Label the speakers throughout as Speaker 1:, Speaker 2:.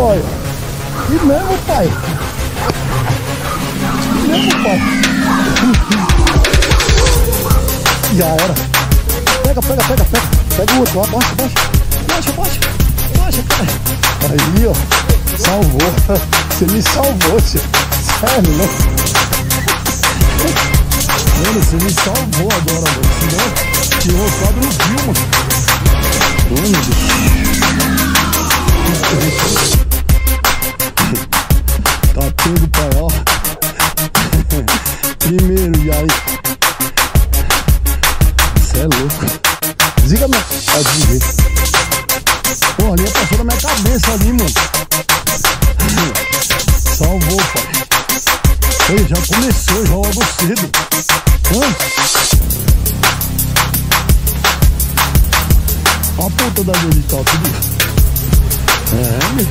Speaker 1: boy. Que mesmo, pai. Que mesmo, pai. Já era. Pega. Pega o outro, ó. Baixa, cara. Aí, ó. Salvou. Você me salvou, tio. Sério, né? Mano, você me salvou agora, mano. Senão, tirou o quadro no fio, mano. Mano, tá pego, pai, ó. Primeiro, e aí? Você é louco. Desliga minha... Ah, desliguei. Pô, a linha passou na minha cabeça ali, mano. Salvou, pai. Ei, já começou, já logo cedo. Olha a ponta da dele, tá tudo. Meu.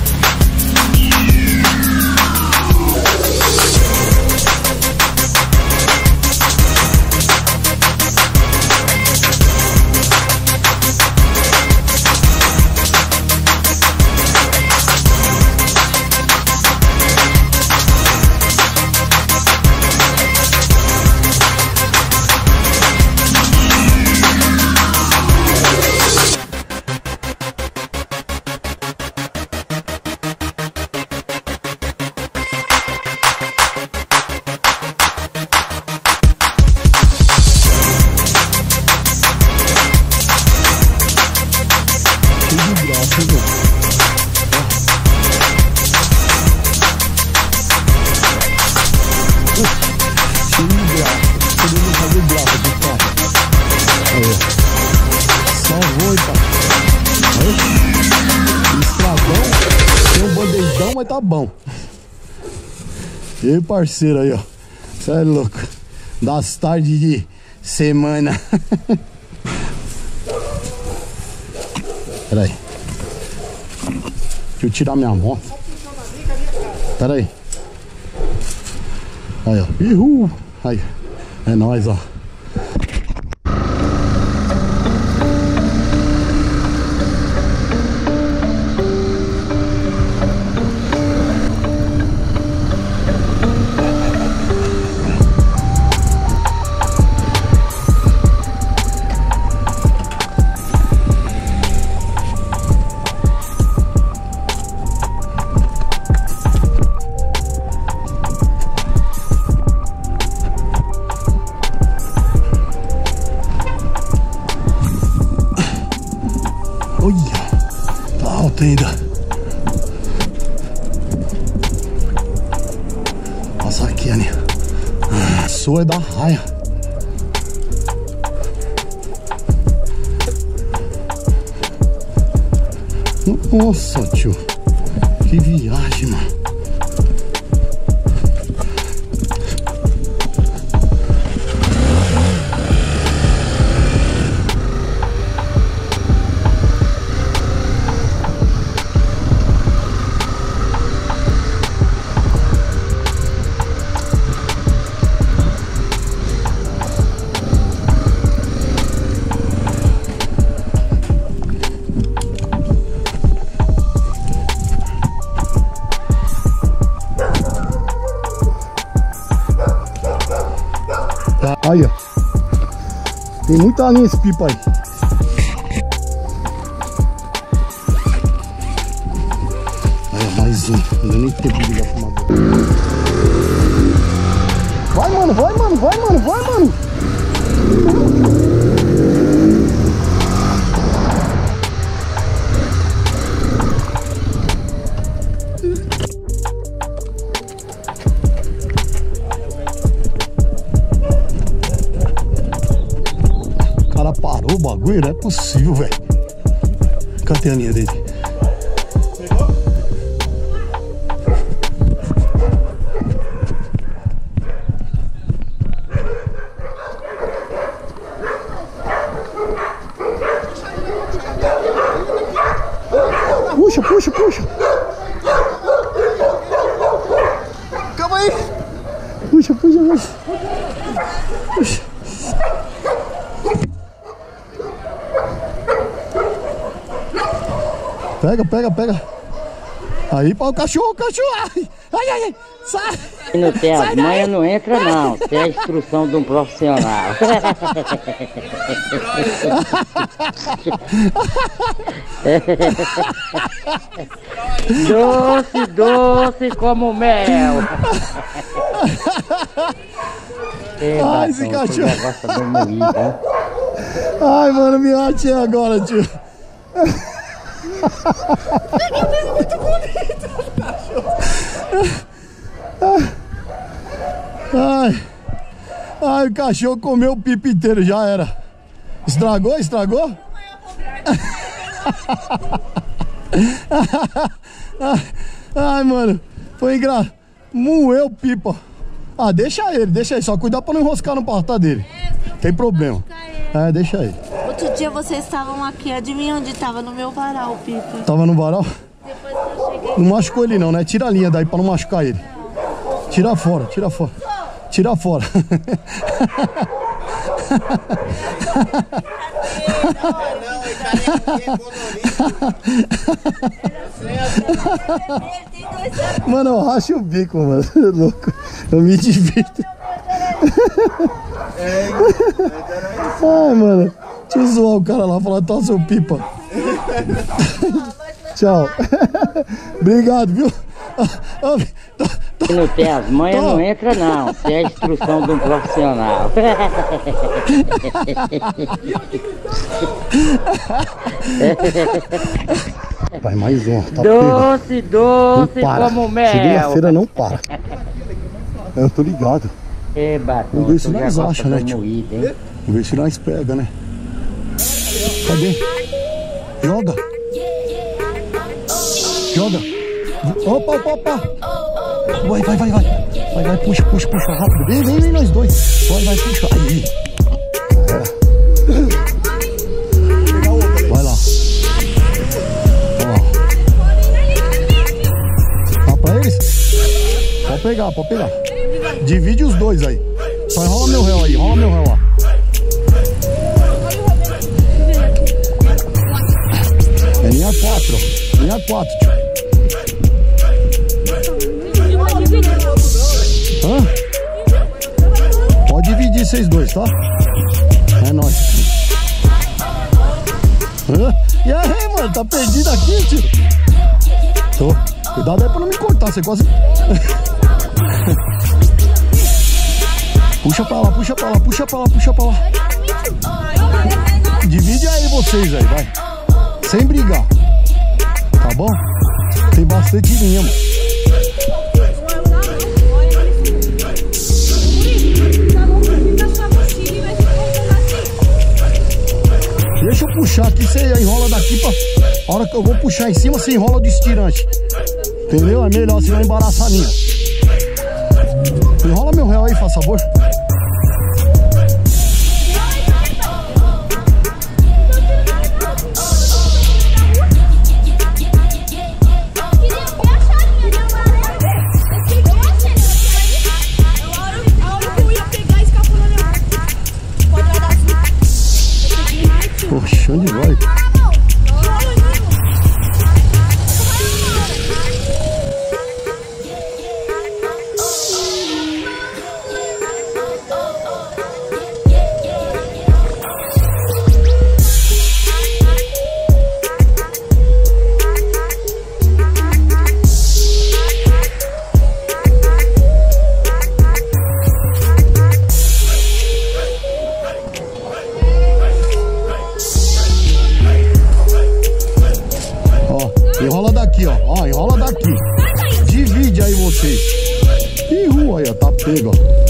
Speaker 1: Salvou, tá? Estradão, tem um bandeidão, mas tá bom. E aí, parceiro aí, ó. Você é louco. Das tardes de semana. Pera aí. Deixa eu tirar minha moto. Pera aí. Aí, ó. Ihu. Aí. É nóis, ó. Olha, tá alto ainda. Nossa, aqui, Aninha. Sou é da raia. Nossa, tio. Que viagem, mano. Aí, ó. Tem muita linha esse pipa aí. Aí, ó, mais um. Não deu nem tempo de ligar pro fumador. Vai, mano. Parou o bagulho, não é possível, velho. Cadê a linha dele? Puxa. Calma aí. Puxa. Pega. Aí, pá, o cachorro. Ai, sai.
Speaker 2: E não tem as manhas, não entra não. Tem a instrução de um profissional. Doce como mel.
Speaker 1: Ai, esse cachorro. Ai, mano, me atei agora, tio. Muito bonito. Ai, o cachorro comeu o pipo inteiro, já era. Estragou? Ai, mano, foi engraçado. Moeu o pipa. Ah, deixa ele, só cuidar pra não enroscar no porta dele. Tem problema. Deixa aí.
Speaker 3: Outro dia vocês estavam aqui, adivinha onde tava? No meu varal, o pipa.
Speaker 1: Tava no varal?
Speaker 3: Depois que eu cheguei.
Speaker 1: Não machucou ele não, né? Tira a linha daí pra não machucar ele. Tira fora. Mano, eu racho o bico, mano. Louco. Eu me divirto. Ai, mano. Deixa eu zoar o cara lá, falar, tá seu pipa. Tchau. Obrigado, viu?
Speaker 2: Se não tem as manhas, não entra não. Tem a instrução de um profissional.
Speaker 1: Vai, mais um. Tá
Speaker 2: doce como mel.
Speaker 1: Segunda-feira não para. Eu tô ligado.
Speaker 2: Vamos
Speaker 1: ver se nós achamos, né, tio? Vamos ver se nós pega, né? Cadê? Joga. Opa. Vai, puxa, rápido. Vem, nós dois. Vai, puxa. Aí. Vai lá. Dá pra eles? Pode pegar. Divide os dois aí. Só enrola meu réu aí, ó. É linha 4, tio. Pode dividir vocês dois, tá? É nóis. E aí, mano, tá perdido aqui, tio? Tô. Cuidado aí pra não me cortar, você quase... Puxa pra lá. Divide aí vocês aí, vai. Sem brigar. Tá bom? Tem bastante linha, mano. Deixa eu puxar aqui, você enrola daqui pra... A hora que eu vou puxar em cima, você enrola do estirante. Entendeu? É melhor, senão embaraça a linha. Enrola meu réu aí, faz favor. Poxa, onde vai? Enrola daqui, ó. Enrola daqui. Divide aí vocês. Ih, rua aí, ó. Tá pego, ó.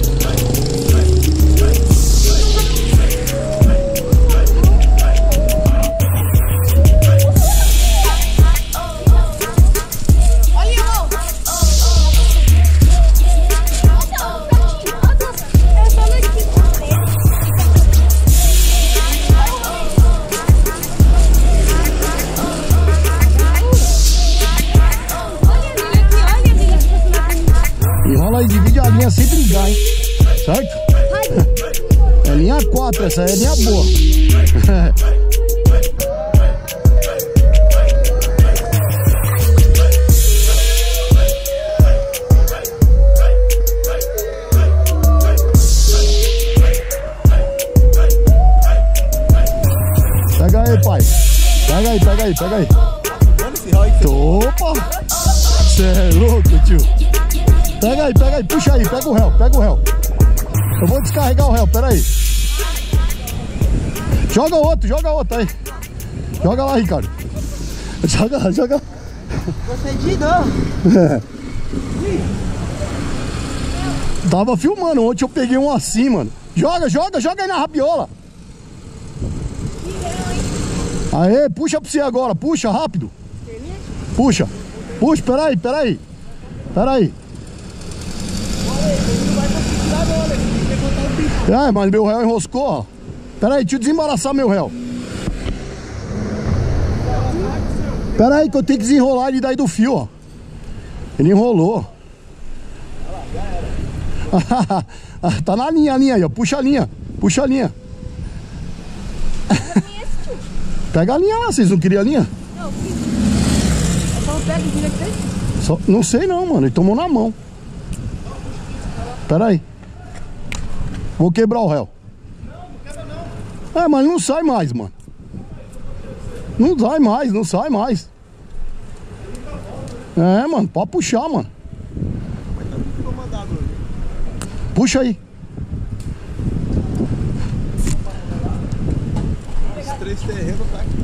Speaker 1: Enrola e divide a linha sem brigar, hein? Certo? É linha 4, essa aí é linha boa. aí, pega aí. Opa! Cê é louco, tio. Pega aí, puxa aí, pega o réu, pega o réu. Eu vou descarregar o réu, pera aí. Joga outro aí. Joga lá, Ricardo. Joga.
Speaker 4: Você de novo.
Speaker 1: É. Tava filmando, ontem eu peguei um assim, mano. Joga aí na rabiola. Aê, puxa pra você agora, puxa, rápido. Puxa, peraí. É, mas meu réu enroscou, ó. Peraí, deixa eu desembaraçar meu réu. Peraí que eu tenho que desenrolar ele daí do fio, ó. Ele enrolou. Tá na linha aí, ó. Puxa a linha. Pega a linha lá, vocês não queriam a linha?
Speaker 4: Não, só não pega e vira aqui.
Speaker 1: Não sei não, mano. Ele tomou na mão. Pera aí. Vou quebrar o réu. É, mas não sai mais, mano. Não sai mais. É, mano, pode puxar, mano. Puxa aí.
Speaker 4: Os 3 terrenos tá aqui.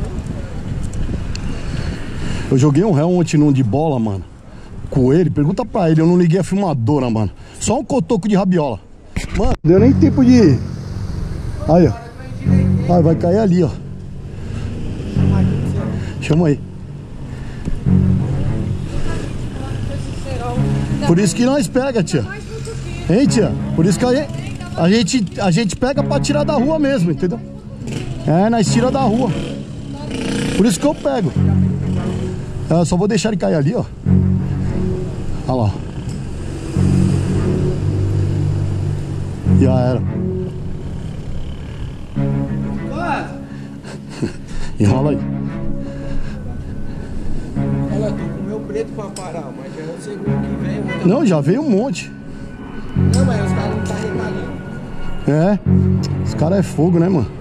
Speaker 1: Eu joguei um réu ontem num de bola, mano. Com ele, pergunta pra ele, eu não liguei a filmadora, mano. Só um cotoco de rabiola. Mano, deu nem tempo de... Aí, ó. Ai, vai cair ali, ó. Chama aí. Por isso que nós pega, tia. Hein, tia? Por isso que a gente pega pra tirar da rua mesmo, entendeu? É, nós tira da rua. Por isso que eu pego. Eu só vou deixar ele cair ali, ó. Olha lá. Já era. Enrola aí.
Speaker 4: Olha, tô com o meu preto pra parar, mas já é o segundo que vem.
Speaker 1: Não, já veio um monte.
Speaker 4: Não, mas os caras não tá regalando.
Speaker 1: É, os caras é fogo, né, mano?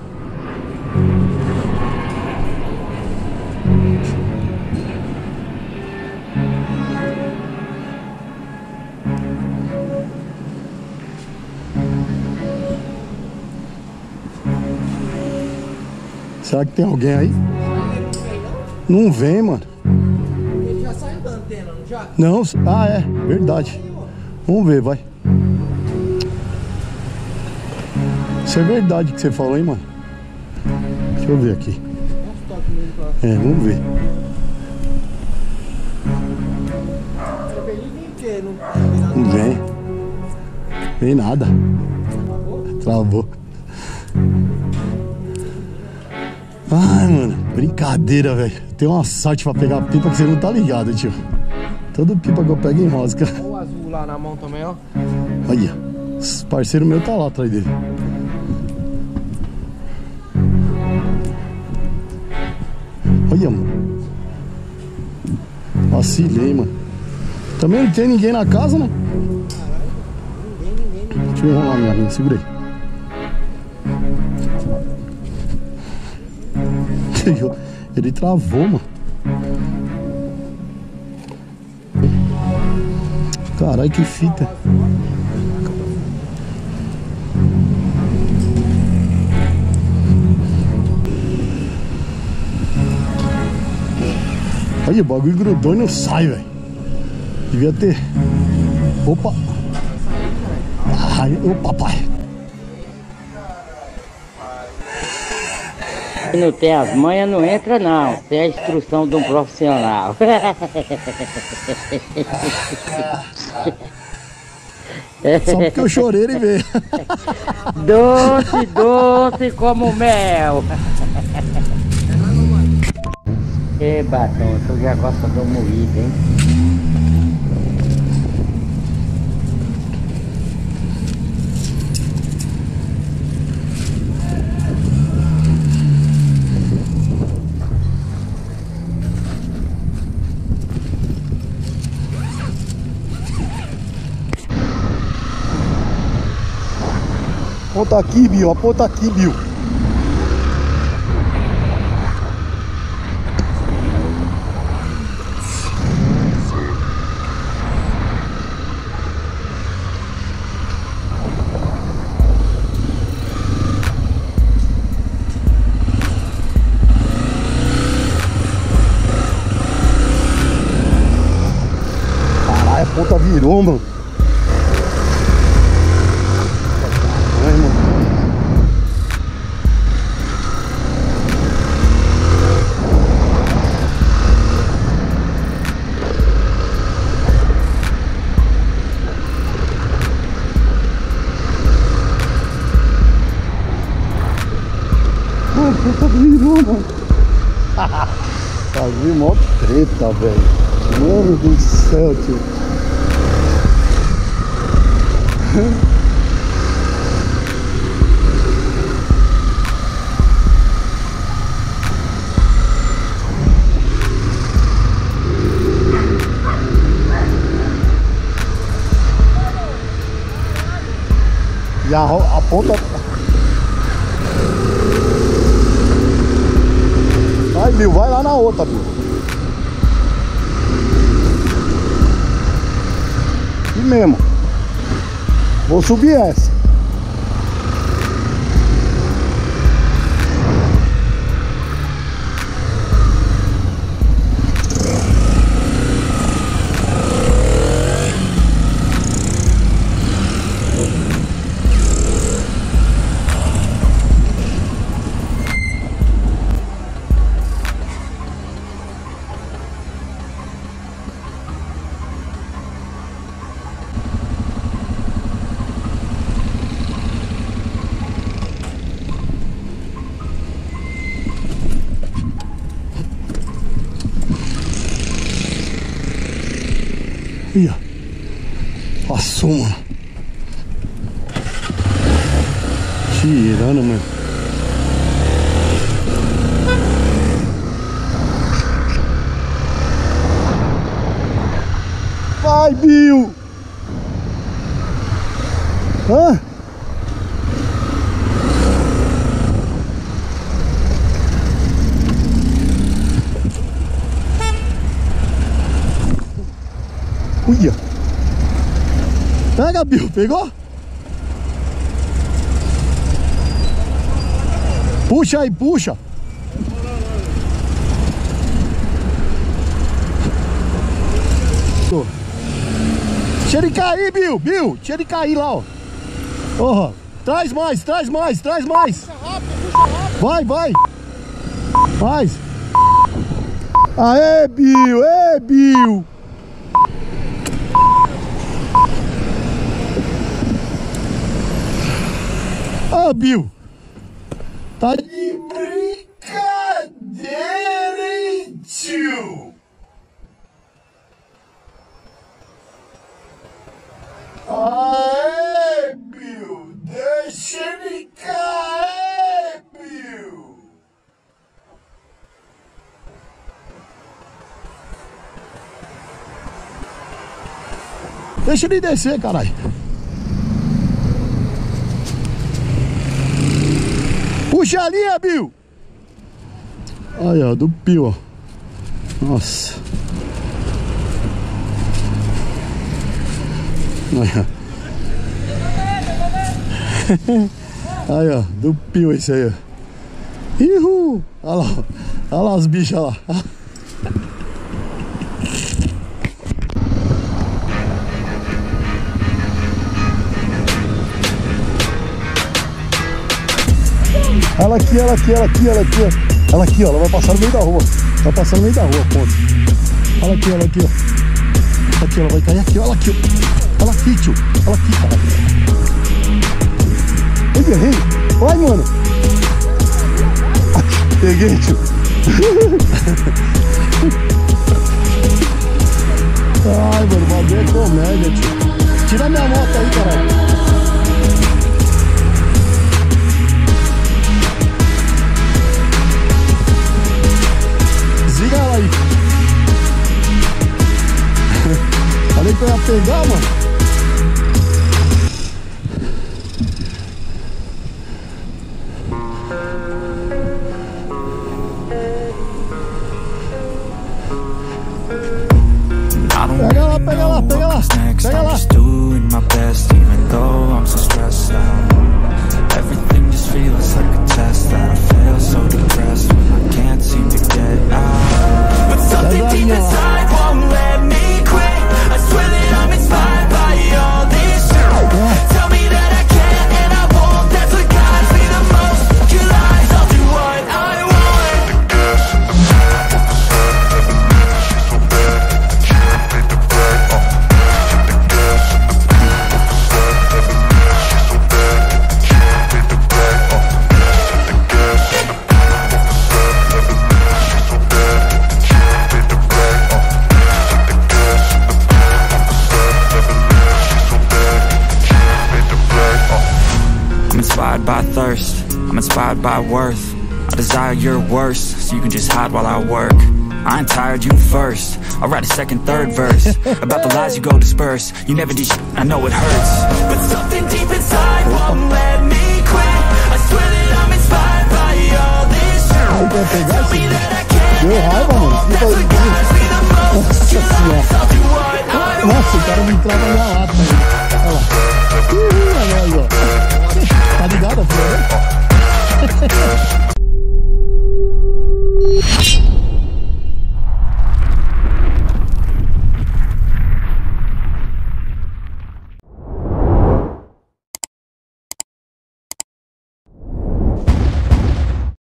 Speaker 1: Será que tem alguém aí? Não vem, mano.
Speaker 4: Ele já saiu da antena, não já?
Speaker 1: Não, é, verdade. Vamos ver, vai. Isso é verdade que você falou, hein, mano? Deixa eu ver aqui. É, vamos ver. Não vem. Vem nada. Travou. Ai, mano, brincadeira, velho. Tem uma sorte pra pegar pipa que você não tá ligado, tio. Todo pipa que eu pego enrosca.
Speaker 4: Olha o azul lá na mão também, ó.
Speaker 1: Olha, esse parceiro meu tá lá atrás dele. Olha, mano. Vacilei, mano. Também não tem ninguém na casa, né?
Speaker 4: Ninguém.
Speaker 1: Deixa eu enrolar minha linha, segura aí. Ele travou, mano. Caralho, que fita. Olha, o bagulho grudou e não sai, velho. Devia ter. Opa. Ai, opa, pai.
Speaker 2: Se não tem as manhas, não entra não. Tem a instrução de um profissional.
Speaker 1: Só porque eu chorei ele veio.
Speaker 2: Doce, doce como mel. E batom, tu já gosta do moído, hein?
Speaker 1: Aponta aqui, Bill. Aponta aqui, Bill. ponta virou, mano. Ai, mano. A ponta virou, mano. Fazia mó treta, velho. Mano do céu, tio. E a ponta... Vai, Bill, vai lá na outra, Bill. E mesmo. Vou subir essa. Ih, ó. Passou, mano. Tirando, mano. Vai, Bill! Hã? Uia. Pega, Bill, pegou? Puxa aí, puxa. Deixa ele cair, Bill, Bill, deixa ele cair lá, ó. Oh, traz mais, traz mais, traz mais. Puxa rápido. Vai, vai. Mais. Aê, Bill, Bill. Ô, Bill, tá de brincadeira, hein, tio? Aê, Bill, deixa ele cair, Bill. Deixa ele descer, caralho. Puxa a linha, Bill! Aí, ó, do Bill, ó. Nossa. Aí, ó, do Bill esse aí, ó. Ihu! Olha lá, olha lá os bichos lá. Ela aqui, ela aqui, ela aqui, ela aqui, ó. Ela aqui, ó, ela vai passar no meio da rua. Vai passar no meio da rua, ponto. Ela aqui, ó. Aqui, ela vai cair aqui, ó. Ela aqui, ó. Ela aqui, tio. Ela aqui, cara. Eu errei. Vai, mano. Peguei, tio. Ai, mano, o bagulho é comédia, tio. Tira minha moto aí, caralho. Desliga ela aí. Falei que eu ia pegar, mano. Pega lá, pega lá, pega lá. Pega lá.
Speaker 5: Everything just feels like a test that I fail so depressed when I can't seem to get out. But something deep inside won't let me quit. I swear that I'm justified by worth. I desire your worst, so you can just hide while I work. I ain't tired, you first. I'll write a second, third verse about the lies you go disperse. You never did shit, I know it hurts, but something deep inside won't let me quit. I swear that I'm inspired by all this shit. Tell me that I can't. That's what guides me the